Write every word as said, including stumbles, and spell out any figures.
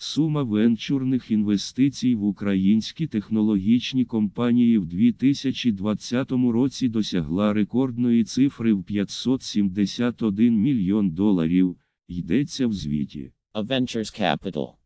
Сума венчурних інвестицій в українські технологічні компанії в дві тисячі двадцятому році досягла рекордної цифри в п'ятсот сімдесят один мільйон доларів, йдеться в звіті. A Ventures Capital